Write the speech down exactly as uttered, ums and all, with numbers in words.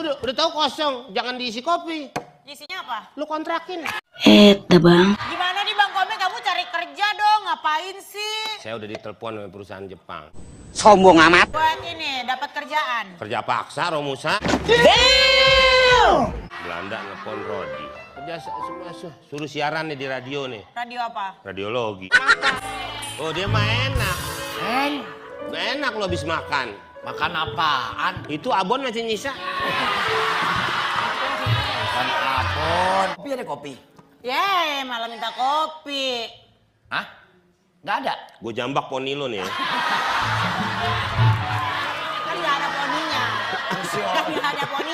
udah, udah tahu kosong, jangan diisi kopi. Isinya apa? Lu kontrakin. Eh, dah bang. Gimana nih Bang Komeng, kamu cari kerja dong, ngapain sih? Saya udah ditelepon oleh perusahaan Jepang. Sombong amat. Buat ini, dapat kerjaan. Kerja paksa, Romusa. Belanda nelpon Rodi. Kerja semua suruh siaran nih di radio nih. Radio apa? Radiologi. Oh dia mah enak. En, Enak lo habis makan. makan apaan? Itu abon masih nyisa. Makan apon. Kopi ada kopi? Yeay, malah minta kopi. Hah? Nggak ada? Gue jambak poni lo nih ya. Kan nggak ada poninya. Kan nggak ada poninya.